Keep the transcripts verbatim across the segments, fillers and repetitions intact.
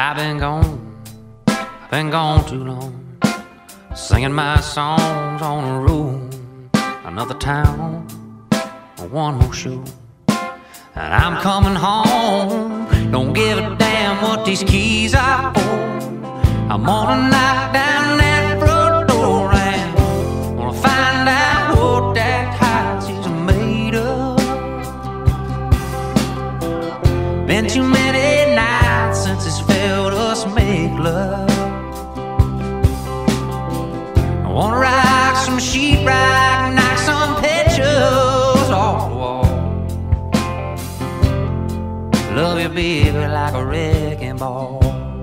I've been gone, I've been gone too long, singing my songs on the road. Another town, one more show, and I'm coming home. Don't give a damn what these keys are for. I'm gonna knock down that front door and wanna find out what that house is made of. Been too many nights since it's felt us make love. I wanna rock some sheetrock, knock some pictures off the wall. Love you, baby, like a wrecking ball.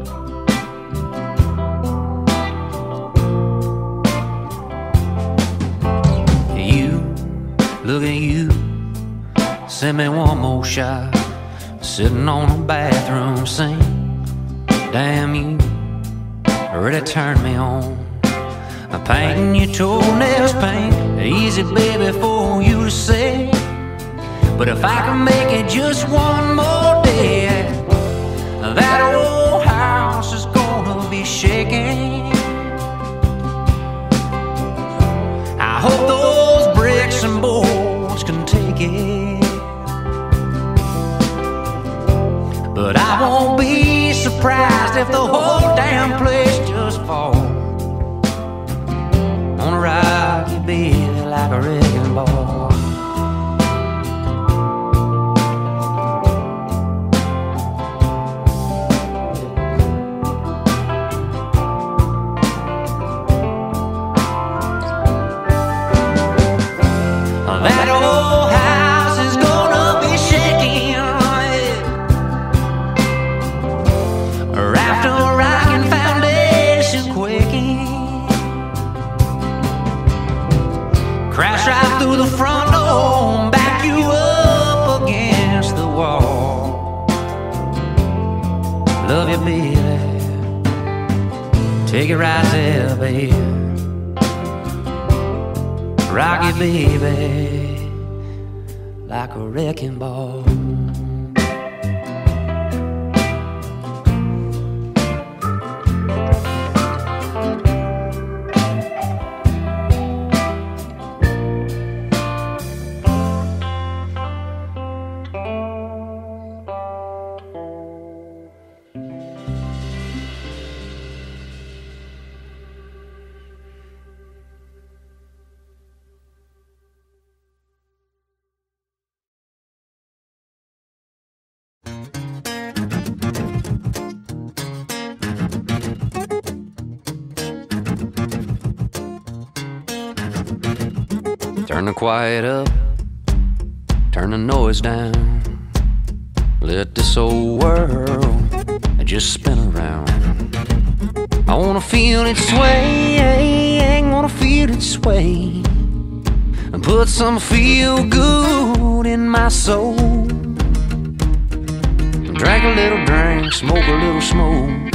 You, look at you, send me one more shot, sitting on the bathroom sink. Damn, you really turned me on. I'm painting your toenails pink, easy, baby, for you to say. But if I can make it just one more day, that old house is gonna be shaking. I hope those bricks and boards can take it, but I won't be surprised if the whole damn place just falls. Wanna rock you, baby, like a wrecking ball. That old house is gonna be shaking, after a rocking foundation quaking. Crash right through the front door and back you up against the wall. Love you, baby, take it right there, baby. Rock you, baby, like a wrecking ball. Turn the quiet up, turn the noise down. Let this old world just spin around. I wanna feel it sway, wanna feel it sway, and put some feel good in my soul. Drink a little drink, smoke a little smoke.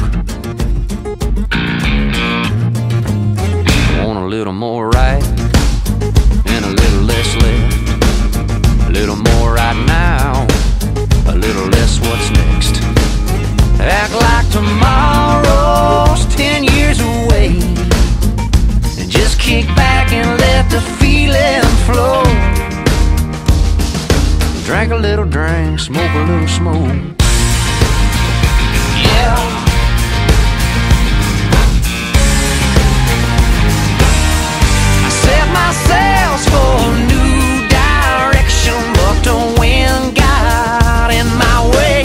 Want a little more right and a little less left. A little more right now, a little less what's next. Act like tomorrow's ten years away, and just kick back and let the feeling flow. Drink a little drink, smoke a little smoke. Yeah. Myself for a new direction, but the wind got in my way.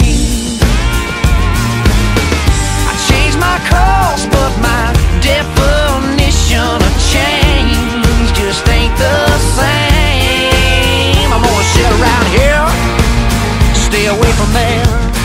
I changed my course, but my definition of change just ain't the same. I'm gonna sit around here, stay away from there.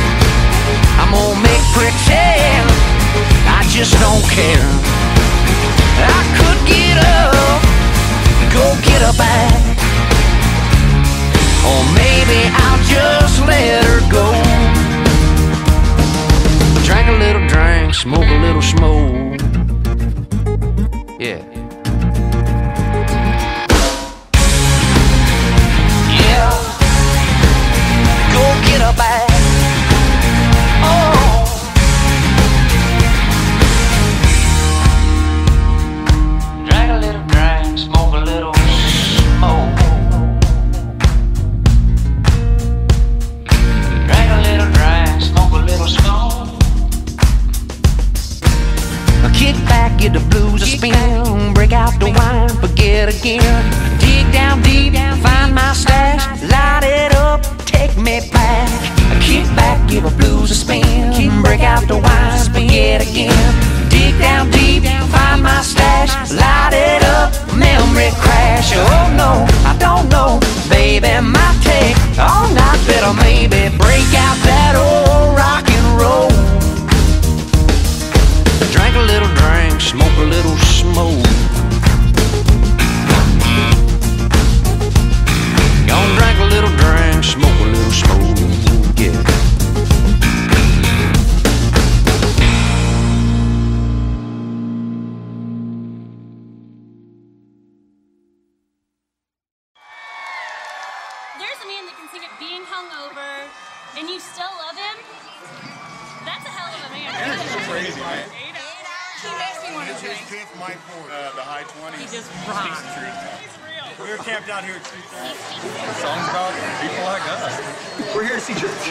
there's a man that can sing it being hungover, and you still love him. That's a hell of a man. That's crazy, man. He makes me want to drink. His fifth, my fourth. Uh, the high twenties. He just rocks. He's real. We were camped out here at two thirty. The song's about people like us. We're here to see church.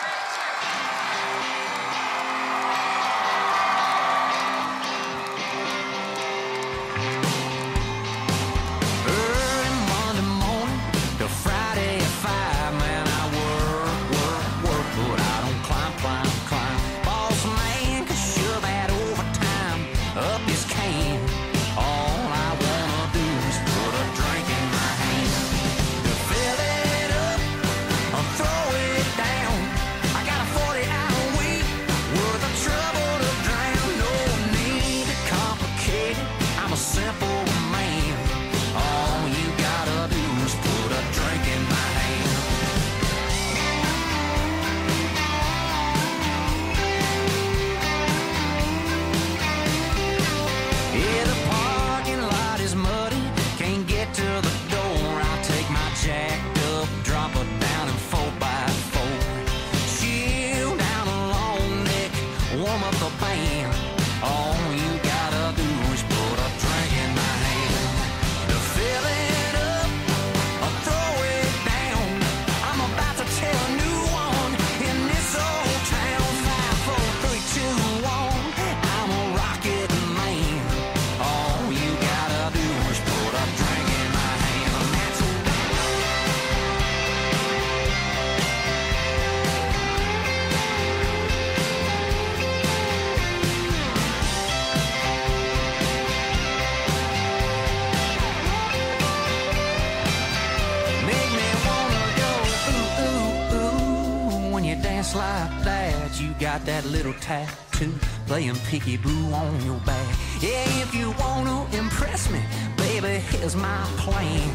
Like that, you got that little tattoo playing peekaboo on your back. Yeah, if you wanna impress me, baby, here's my plan.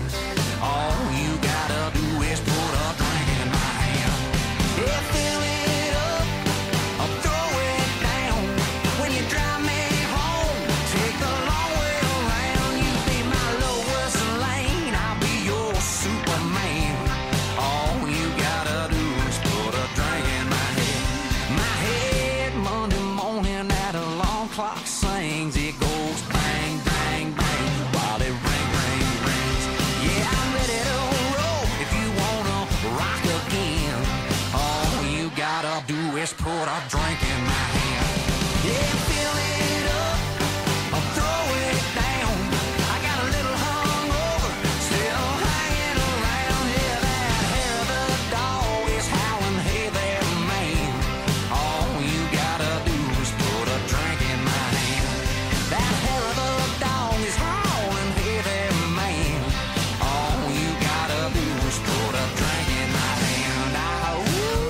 All you gotta do is put a drink in my hand. Yeah, fill it up, I'll throw it down. When you drive me home, take the long way around. You be my lowest lane, I'll be your Superman. All you gotta do is put a drink in my head. My head Monday morning at alarm clock sings. It goes bang, bang, bang while it ring, ring, rings. Yeah, I'm ready to roll if you wanna rock again. All you gotta do is put a drink in my hand. Yeah, fill it up, I'll throw it down. I got a little hungover, still hanging around. Yeah, that hair of the dog is howling, hey there, man. All you gotta do is put a drink in my hand. That hair of the dog is howling, hey there, man. All you gotta do is put a drink in my hand. Ah, ooh.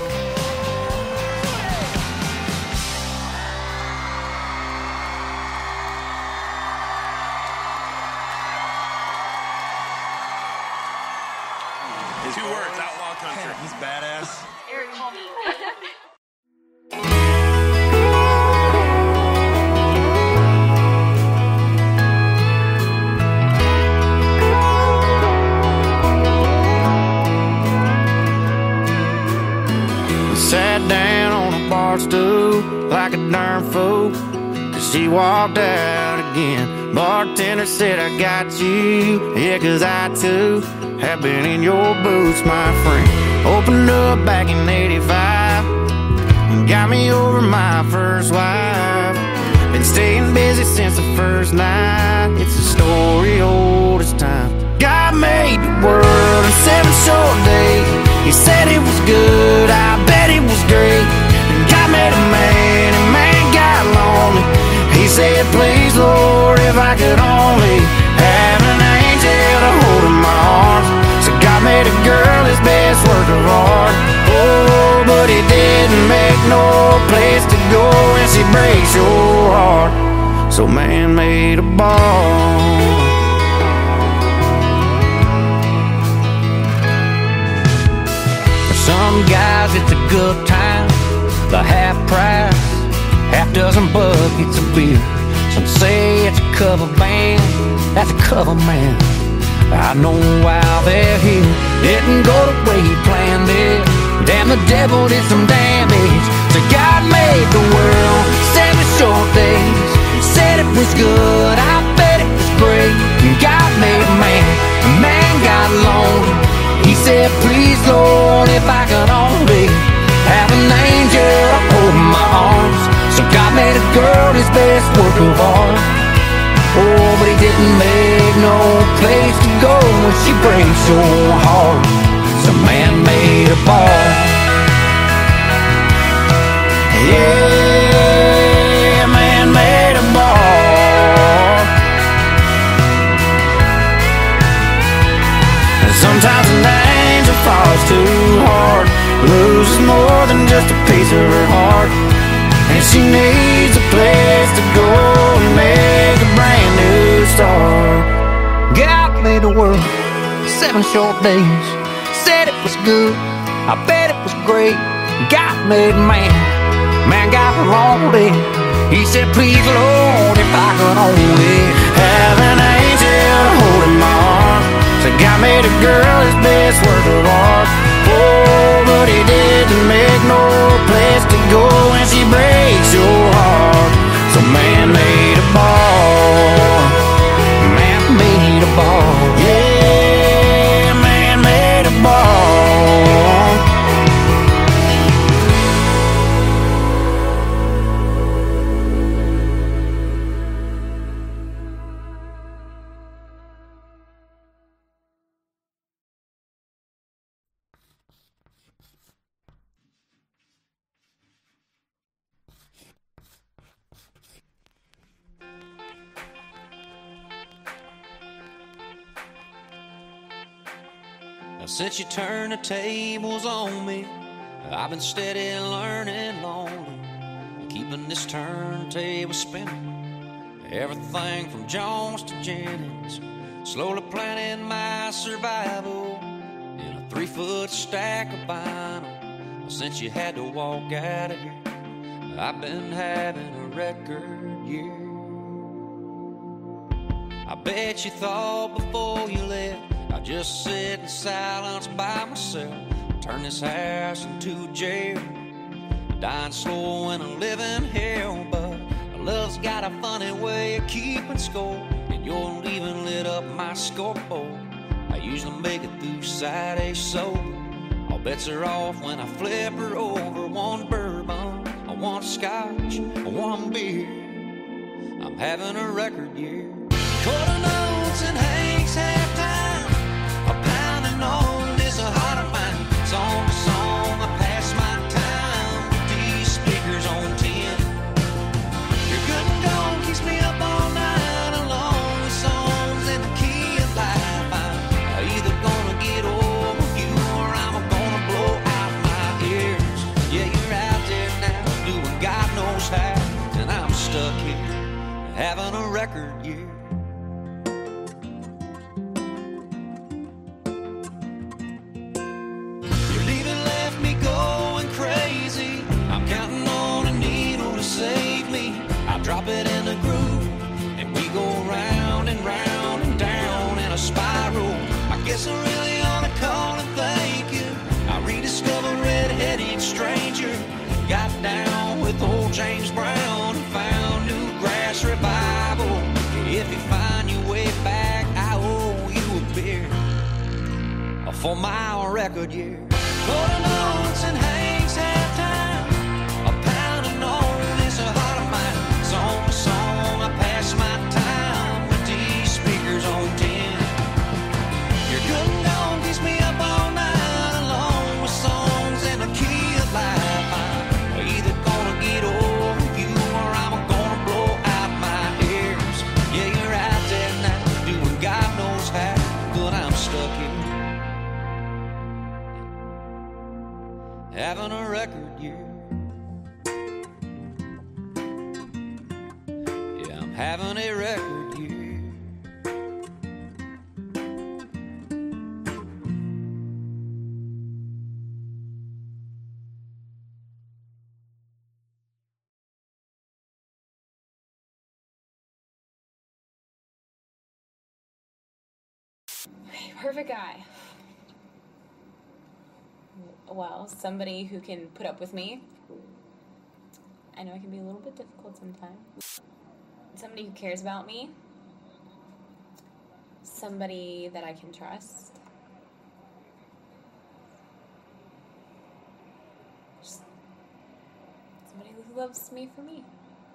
Two words, outlaw country. He's badass. Eric, call me. Sat down on a bar stool like a darn fool, 'cause she walked out again. Bartender said, I got you, yeah, 'cause I too have been in your boots, my friend. Opened up back in eighty-five and got me over my first wife. Been staying busy since the first night. It's a story old as time. God made the world in seven short days. He said it was good, I bet it was great. And God made a man, and man got lonely. He said, please, Lord, if I could only have an angel to hold in my arms. So God made a girl his best work of art. Oh, but he didn't make no place to go when she breaks your heart. So man made a ball. Some guys it's a good time, the half price, half dozen buckets of beer. Some say it's a cover band, that's a cover man. I know why they're here. Didn't go the way devil did some damage. So God made the world, seven short days. Said it was good, I bet it was great. God made man, man got lonely. He said, please Lord, if I could only have an angel to hold in my arms. So God made a girl his best work of art. Oh, but he didn't make no place to go when she breaks your heart. So man made a ball. Yeah, man made a ball. And sometimes an angel falls too hard, loses more than just a piece of her heart, and she needs a place to go and make a brand new start. God made the world, seven short days. Said it was good, I bet it was great. God made man, man got lonely. He said, please Lord, if I could only have an angel holding my arm. So God made a girl his best work of art. Oh, but he didn't make no place to go when she breaks your heart. So man made a ball. Man made a ball. Yeah, man made a ball. Since you turned the tables on me, I've been steady learning lonely, keeping this turntable spinning. Everything from Jones to Jennings, slowly planning my survival in a three-foot stack of vinyl. Since you had to walk out of here, I've been having a record year. I bet you thought before you left I'd just sit in silence by myself, turn this house into a jail, dying slow in a living hell. But love's got a funny way of keeping score, and your leaving lit up my scoreboard. I usually make it through Saturday sober. All bets are off when I flip her over. One bourbon, one scotch, one beer. I'm having a record year. Quarter notes and Hank's halftime. A pounding on is a heart of mine. Song to song, I pass my time with these speakers on ten. Your good and gone keeps me up all night along with songs in the key of life. I'm either gonna get over you or I'm gonna blow out my ears. Yeah, you're out there now doing God knows how, and I'm stuck here having a record year. Drop it in the groove, and we go round and round and down in a spiral. I guess I really ought to call and thank you. I rediscovered Red-Headed Stranger, got down with old James Brown, and found new grass revival. If you find your way back, I owe you a beer for my record year. Quarter notes and Hank's halftime. A pound of known is a heart of mine. Song to song, I pass my time with these speakers on ten. Your good and gone keeps me up all night along with songs in the key of life. I'm either gonna get over you or I'm gonna blow out my ears. Yeah, you're out there now doing God knows how, but I'm stuck here having a record year. Having a record year. Perfect guy. Well, somebody who can put up with me. I know I can be a little bit difficult sometimes. Somebody who cares about me. Somebody that I can trust. Just somebody who loves me for me.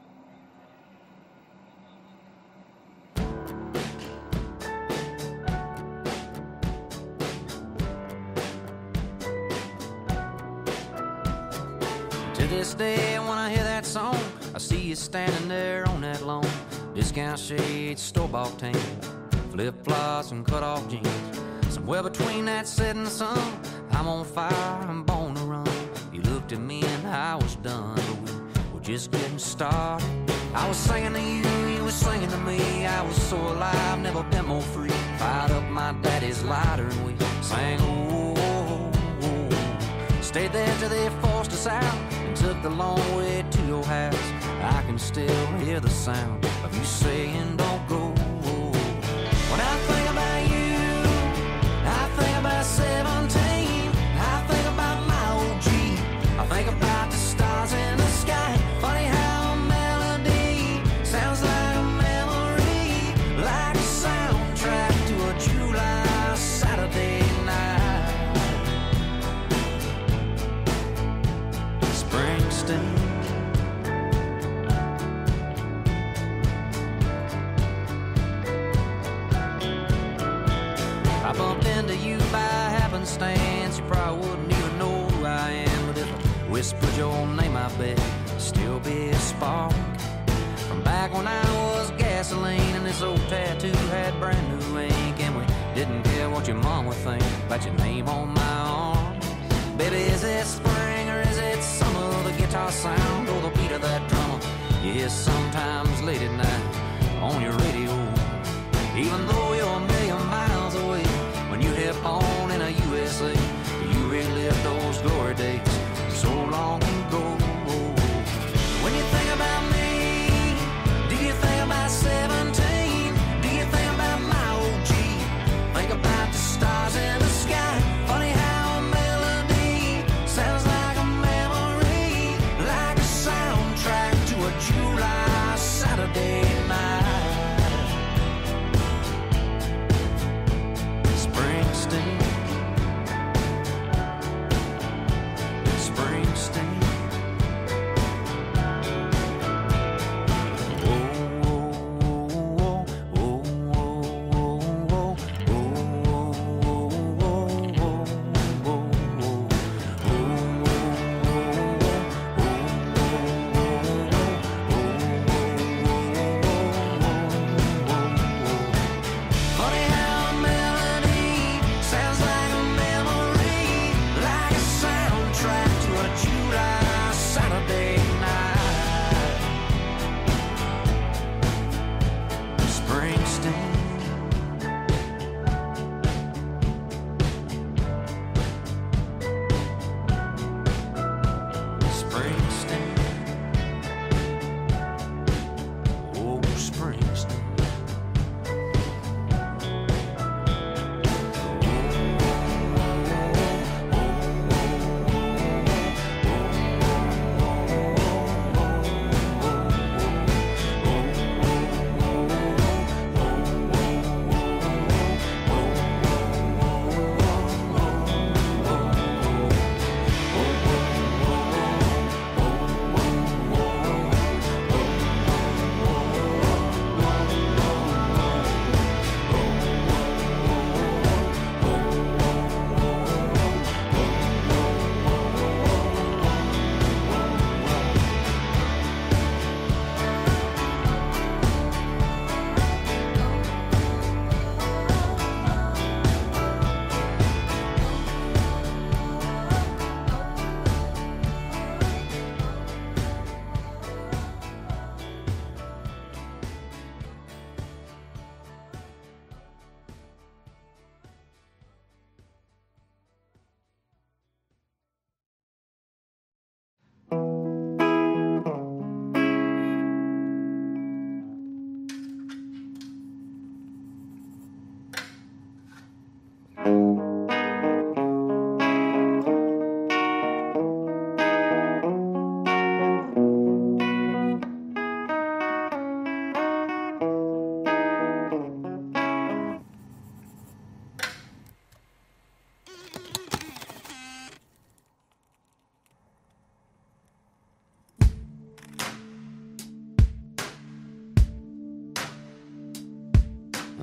To this day, when I hear that song, I see you standing there on that lawn. Discount shades, store-bought tan, flip-flops and cut-off jeans. Somewhere between that setting sun, I'm on fire, I'm born to run. You looked at me and I was done, but we were just getting started. I was singing to you, you were singing to me. I was so alive, never been more free. Fired up my daddy's lighter and we sang, oh, oh, oh. Stayed there till they forced us out and took the long way to your house. I can still hear the sound of you saying don't go. When I think about you, I think about seventeen. I think about my old G. I think about the stars in the sky. Funny how a melody sounds like a memory, like a soundtrack to a July Saturday night. Springsteen. I bumped into you by happenstance. You probably wouldn't even know who I am, but if I whispered your name, I bet it'd still be a spark from back when I was gasoline and this old tattoo had brand new ink, and we didn't care what your mom would think about your name on my arm. Baby, is it spring or is it summer? The guitar sound or the beat of that drummer you hear sometimes late at night on your radio. Even though you're a million miles away, when you hit on in a U S A, you relive those glory days so long ago. When you think about me, do you think about seventeen? Do you think about my old G? Think about the stars in the sky. Funny how a melody sounds like a memory, like a soundtrack to a July Saturday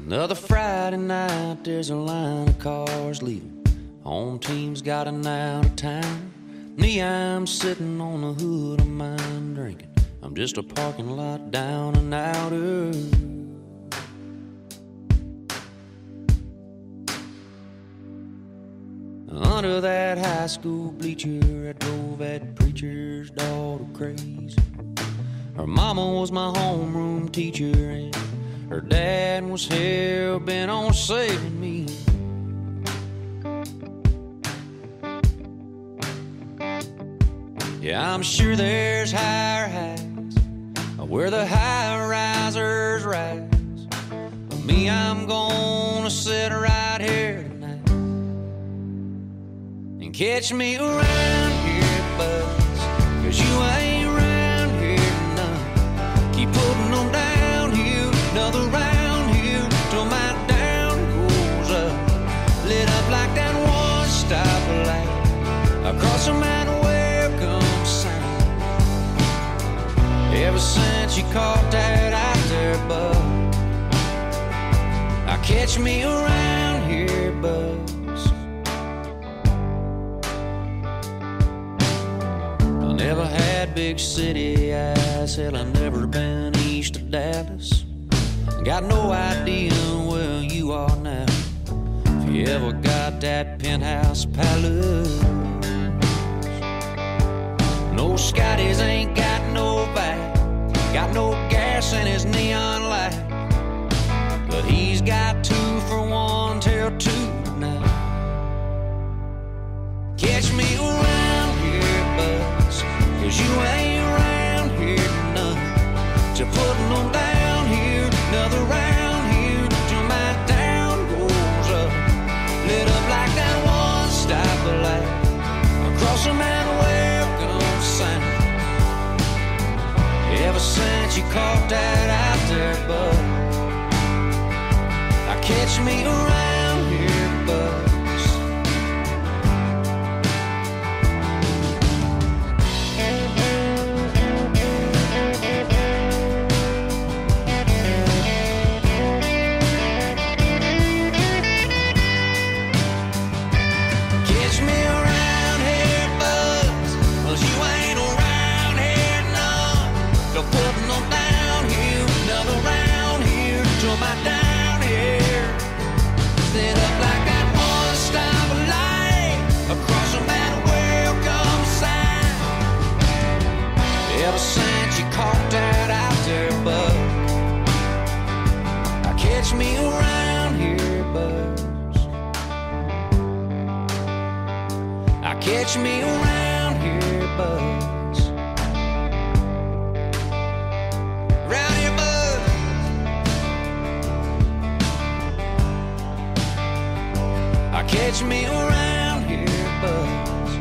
Another Friday night, there's a line of cars leaving. Home team's gotten out of town. Me, I'm sitting on the hood of mine drinking. I'm just a parking lot down and outer. Under that high school bleacher, I drove that preacher's daughter crazy. Her mama was my homeroom teacher, and her dad was hell-bent on saving me. Yeah, I'm sure there's higher heights where the high-risers rise. But me, I'm gonna sit right here tonight and catch me around here, buzz, 'cause you ain't around here none. Keep putting them downhill, another round here till my down goes up. Lit up like that one stoplight across the mountain. Ever since you caught that out there, bud, I catch me around here, buzz. I never had big city eyes, hell, I never been east of Dallas. Got no idea where you are now, if you ever got that penthouse palace. No Scotties ain't got no back, got no gas in his neon light, but he's got two for one till two now. Catch me around here, buzz, 'cause you ain't around here none. Just putting them down here, another round here till my down goes up. Lit up like that one stoplight across the mountain. Ever since you caught that out there, bud, I catch me around here, buzz. Catch me around here, buzz, 'cause you ain't around here none. Putting them down here, another round here till my down here. Lit up like that one stoplight across the mountain, welcome sign. Ever since you caught that out there, bud, I catch me around here, buzz. I catch me around here, buzz. Catch me around here, buzz.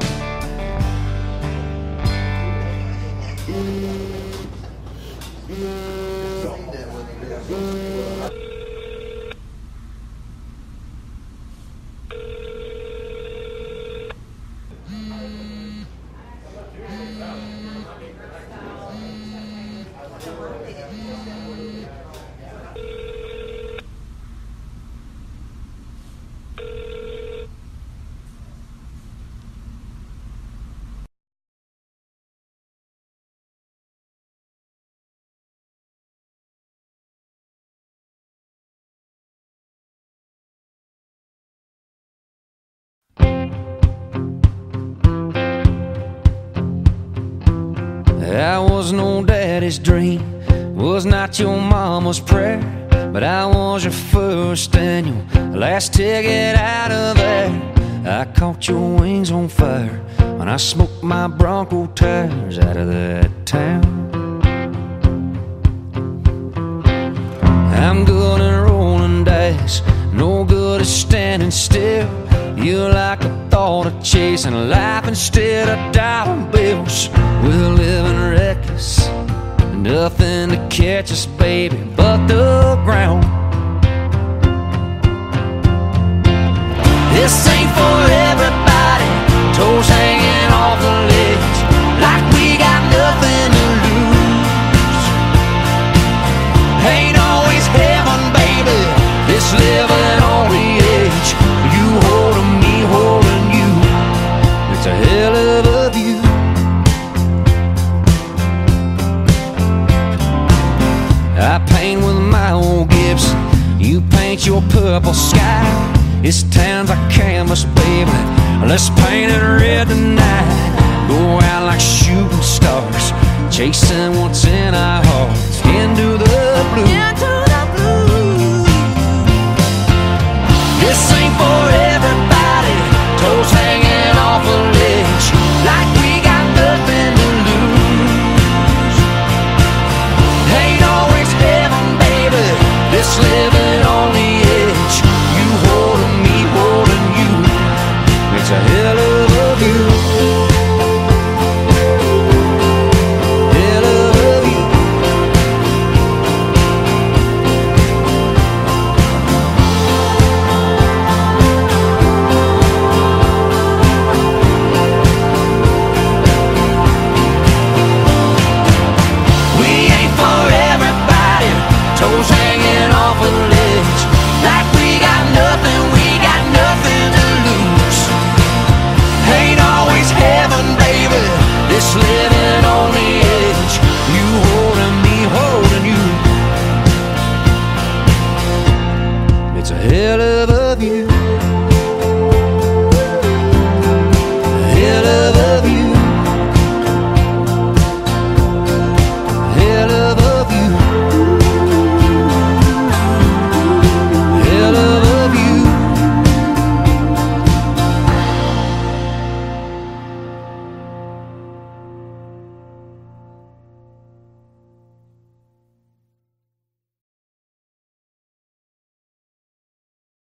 I was no daddy's dream, was not your mama's prayer, but I was your first and your last ticket out of there. I caught your wings on fire when I smoked my Bronco tires out of that town. I'm good at rolling dice, no good at standing still. You're like the thought of chasing life instead of dollar bills. We're living reckless, nothing to catch us, baby, but the ground. This ain't for everybody, toes hanging off the ledge, like we got nothing to lose. Ain't always heaven, baby. canvas, baby. Let's paint it red tonight. Go out like shooting stars, chasing what's in our hearts. Into the blue. Into the blue. This ain't for